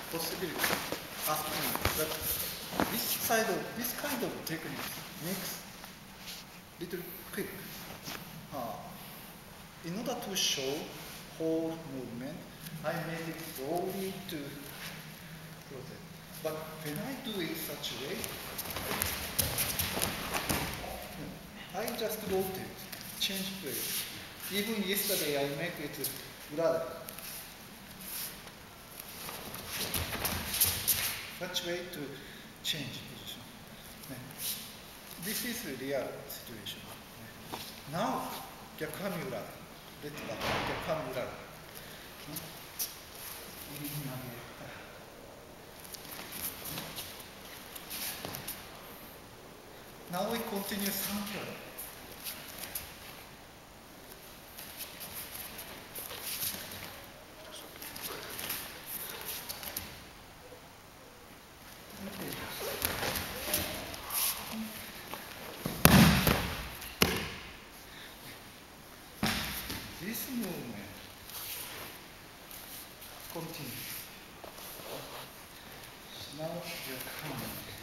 possibility asking that this kind of technique makes little quick. In order to show whole movement, I make it slowly to process. But when I do it such a way, I just rotate, change place. Even yesterday I make it brother. Such way to change position. This is a real situation. Now, 逆はみ裏。レッツバック、逆はみ裏。右に投げた。Now we continue sample. This movement continues. Now you're coming.